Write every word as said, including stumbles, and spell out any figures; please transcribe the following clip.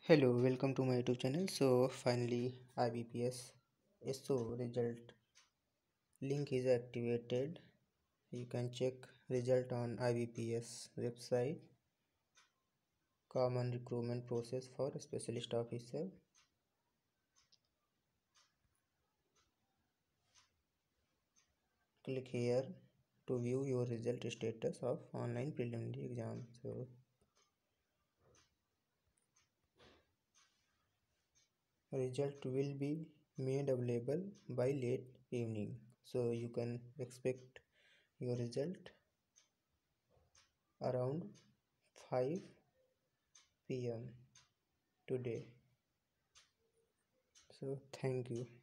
Hello, welcome to my YouTube channel. So finally I B P S so result link is activated. You can check result on I B P S website. Common recruitment process for specialist officer. Click here to view your result status of online preliminary exam. So result will be made available by late evening. So you can expect your result around five p m today. So thank you.